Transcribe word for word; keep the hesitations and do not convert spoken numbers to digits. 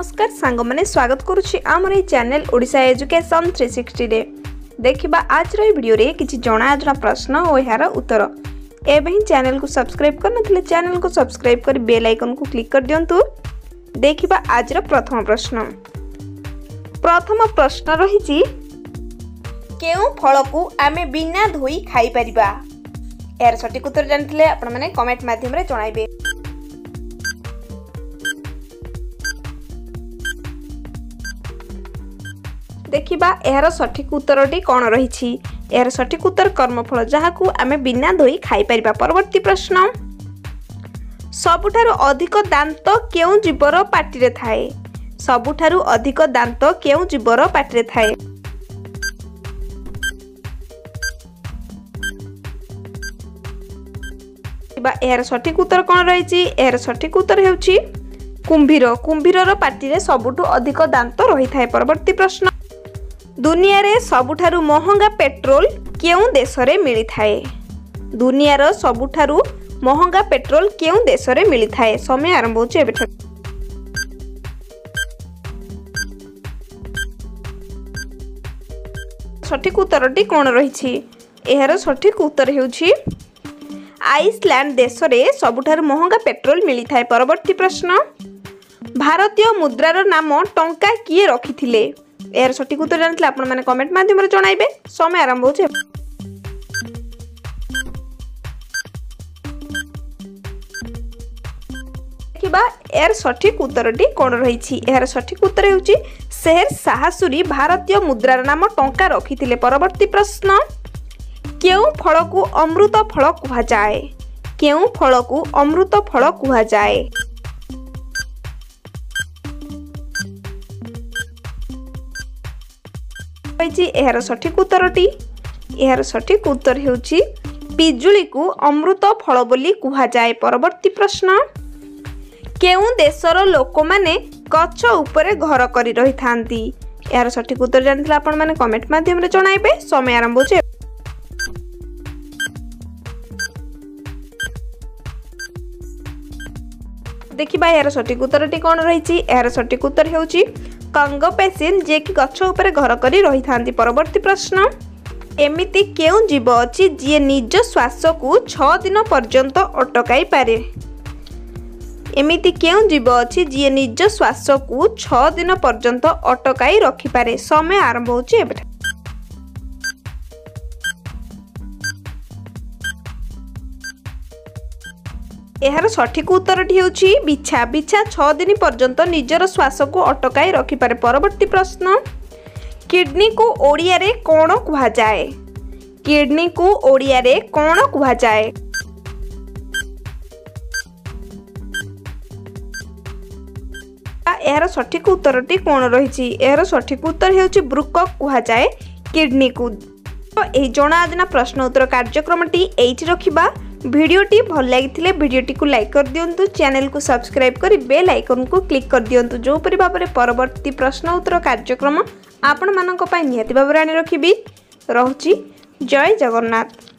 नमस्कार सांग मैंने स्वागत करुच्ची आमर ये channel Odisha education three sixty रे देखिबा आज रो वीडियो रे किछि जणा अजना प्रश्न और यार उत्तर एबे ही चैनल को सब्सक्राइब कर नथिले चैनल को सब्सक्राइब कर बेल आइकन को क्लिक कर दियंतु। देखिबा आज रो प्रथम प्रश्न प्रथम प्रश्न रहिछि केउ फल को आमे बिना धोई खाई परिबा। यार सटीक उत्तर जानथिले आपण माने कमेंट माध्यम रे जणाइबे। देखिबा यार सठिक उत्तरटी कौन रही। यार सठिक उत्तर कर्मफल जहाकू आमे बिना धोई खाई परिबा। परवर्ती प्रश्न सबुठारु अधिक दांत केउ जीवर पाटी रे थाए। सबुठारु अधिक दांत केउ जीवर पाटी रे थाए। यार सठिक उत्तर कौन रही। यार सठिक उत्तर हेउची कुंभीर। कुंभीर पाटी रे सबुठु अधिक दांत रही थाए। परवर्ती प्रश्न दुनिया रे सबुठारु महंगा पेट्रोल केउ देश रे मिली थाए। दुनिया रो सबुठारु महंगा पेट्रोल केउ देश रे मिली थाए। समय आरंभ होचे एबे। सठिक उत्तरटी कोन रहिछि। एहार सठिक उत्तर हेउछि आइसलैंड देश रे सबुठारु महंगा पेट्रोल मिली थाए। परवर्ती प्रश्न भारतीय मुद्रार नाम टंका किए रखिथिले। यार सठिक उत्तर जानथिले आपण माने कमेंट माध्यम रे जणाइबे। समय आरंभ होचे। देखिबा यार सठिक उत्तरटी कोन रहिछि। यार सठिक उत्तर हेउछि शेर शाह सूरी भारतीय मुद्रार नाम टंका रखिथिले। परवर्ती प्रश्न केउ फल को अमृत फल कुहा जाए। केउ फल को अमृत फल कुहा जाए। यार सठिक उत्तरटी यार सठिक उत्तर हेउछि पिजुली को अमृत फल बोली कुहा जाए। परवर्ती प्रश्न केउ देशर लोक माने गछ उपरे घर करी रही थांती। यार सठिक उत्तर जानथिला आपण माने कमेंट माध्यम रे जणाइबे। समय आरंभ होचे। देखिबा यार सठिक उत्तरटी कोन रहिछि। यार सठिक उत्तर हेउछि कंगो पेसिन जे कि गछ उपरे घर करी रही थांती। परवर्ती प्रश्न एमिति केउ जीव अछि जे निज श्वास को छह दिन पर्यंत अटकाई पारे। एमिति केउ जीव अछि जे निज श्वास को छह दिन पर्यंत अटकाई रखि पारे। समय आरंभ होछि एबे। यार सठिक उत्तरटी हेउछि बिछा। बिछा छह दिन पर्यंत निजर श्वास को अटकाई रखि पारे। परवर्ती प्रश्न किडनी को ओडिया रे कोन कुहा जाए। किडनी को ओडिया रे कोन कुहा जाए। यार सठिक उत्तरटी कोन रहिछि। यार सठिक उत्तर हेउछि ब्रुकक कुहा जाए किडनी को। एही जणा आजना प्रश्न उत्तर कार्यक्रमटी एइठी रखिबा। वीडियोटी भल लगी वीडियोटी को लाइक कर दियंतु। चैनल को सब्सक्राइब कर बेल आइकन को क्लिक कर दियंतु। जो परि भाबरे परवर्ती प्रश्न उत्तर कार्यक्रम आपण मानक पय नियति भाबरे आनि रखिबी। रहुची जय जगन्नाथ।